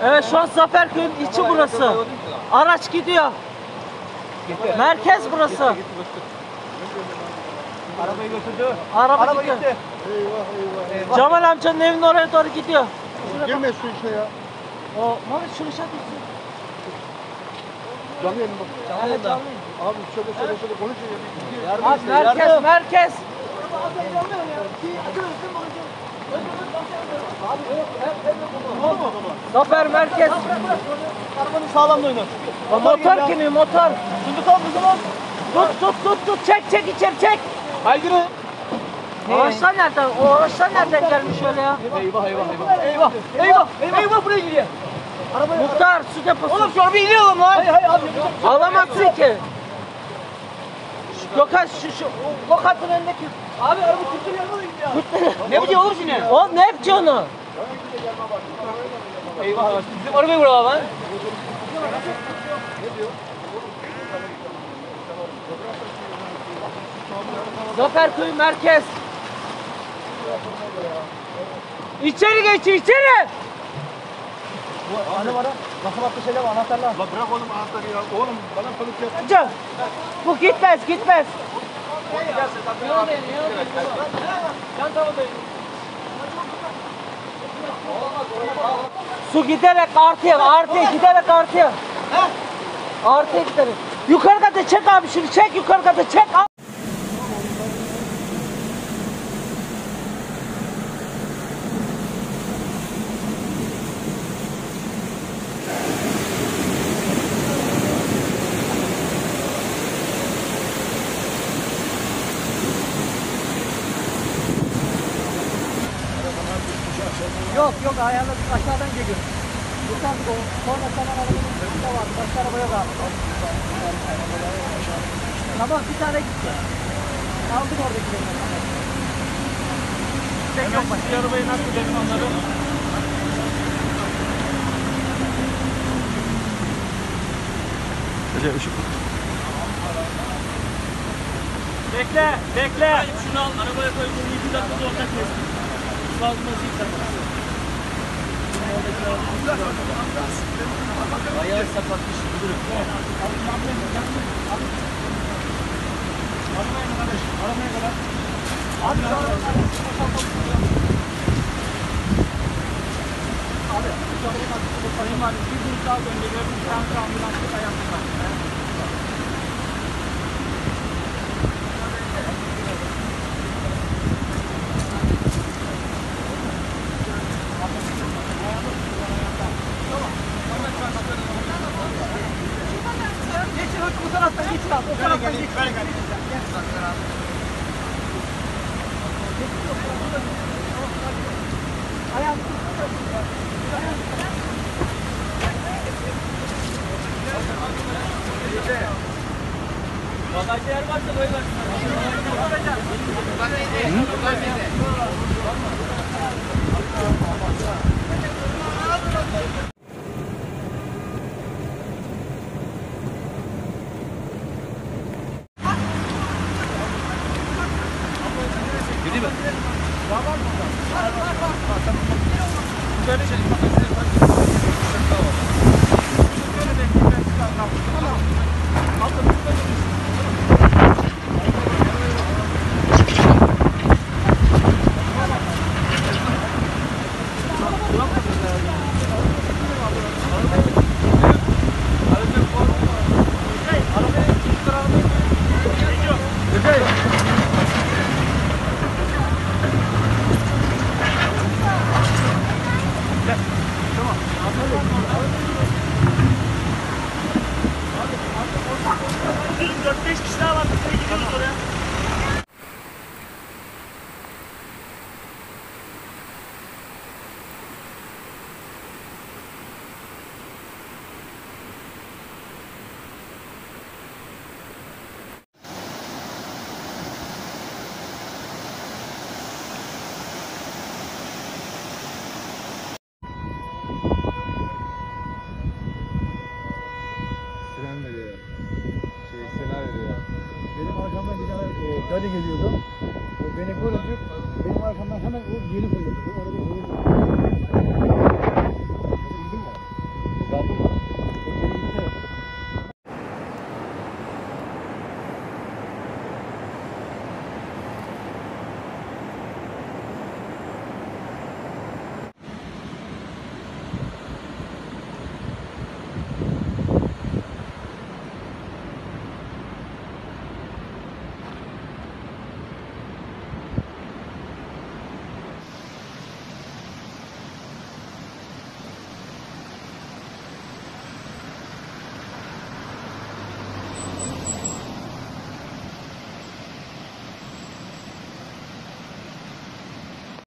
Evet, şu an Zaferköy'ün içi burası. Araç gidiyor. Merkez burası. Arabayı götürdü. Araba gitti. Eyvah. Cemal amcanın evinin oraya doğru gidiyor. Girme şu işe ya. O Mehmet şunu şatıyorsun. Canlı yayın bak. Abi şöyle konuşuyor. Abi merkez. Zafer merkez. Arabanın sağlamda oynar. Motor kimi motor? Şimdi kaldı zaman. Tut çek içeri çek. Aygırı. Araçlar nereden? O araçlar nereden gelmiş öyle ya? Eyvah buraya giriyor. Muhtar su deposu. Oğlum şu arabayı iniyor lan. Hayır abi. Alamazsın ki. Gökhan şu lokantın önündeki. Abi araba Türkçe yanına gidiyor. Ne biliyor oğlum şimdi? O ne yapacak onu? Eyvah bizim arabayı vuralım lan. Zaferköy merkez. İçeri geç içeri. Bu anı var ha. Basamakta şeyler var anahtarlar. La bırak oğlum anahtarı ya. Oğlum bana polis yap. Can, bu gitmez. Su giderek artıyor giderek artıyor. Artıyor giderek. Yukarı kata çek abi şunu çek yukarı kata çek. Yok ayağına aşağıdan geliyor. Buradan sonra sana arabanın üstünde var. Başka araba yok abi. Sabah bir tane gitti. Aldık oradakileri. Yok başka arabayı nasıl dedim onları? Bekle. Şunu al arabaya koy. 2 dakika ortak kestim. Fazlası ayağı sakatmış duruyor. Aramaya kadar. Sayın Valim, bir grup daha gönderiyorum. Bir tane ambulanslık ayakta var. Bu taraftan geçin abi. O taraftan geçin. Bagajda yer varsa böyle Yürü be. Şöyle şey.